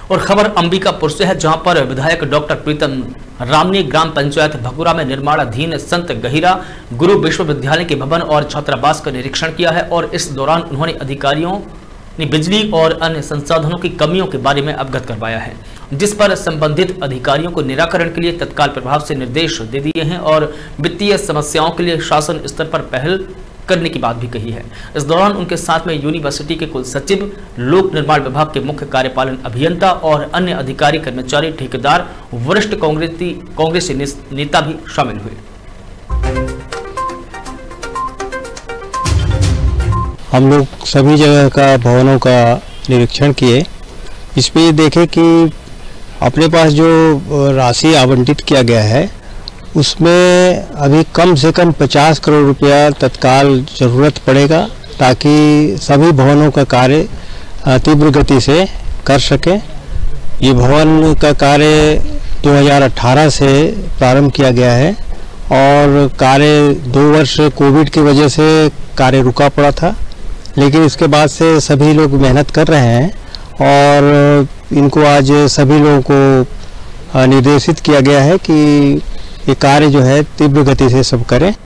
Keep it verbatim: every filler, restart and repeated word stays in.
और खबर अंबिकापुर से है, जहां पर विधायक डॉक्टर प्रीतम राम ने ग्राम पंचायत भगुरा में निर्माणाधीन संत गहिरा गुरु विश्वविद्यालय के भवन और छात्रावास का निरीक्षण किया है और इस दौरान उन्होंने अधिकारियों ने बिजली और अन्य संसाधनों की कमियों के बारे में अवगत करवाया है, जिस पर संबंधित अधिकारियों को निराकरण के लिए तत्काल प्रभाव से निर्देश दे दिए हैं और वित्तीय समस्याओं के लिए शासन स्तर पर पहल करने की बात भी कही है। इस दौरान उनके साथ में यूनिवर्सिटी के कुल सचिव, लोक निर्माण विभाग के मुख्य कार्यपालन अभियंता और अन्य अधिकारी, कर्मचारी, ठेकेदार, वरिष्ठ कांग्रेसी कांग्रेसी नेता भी शामिल हुए। हम लोग सभी जगह का भवनों का निरीक्षण किए। इस पे देखे कि अपने पास जो राशि आवंटित किया गया है उसमें अभी कम से कम पचास करोड़ रुपया तत्काल ज़रूरत पड़ेगा, ताकि सभी भवनों का कार्य तीव्र गति से कर सके। ये भवन का कार्य दो हज़ार अठारह से प्रारंभ किया गया है और कार्य दो वर्ष कोविड की वजह से कार्य रुका पड़ा था, लेकिन इसके बाद से सभी लोग मेहनत कर रहे हैं और इनको आज सभी लोगों को निर्देशित किया गया है कि ये कार्य जो है तीव्र गति से सब करें।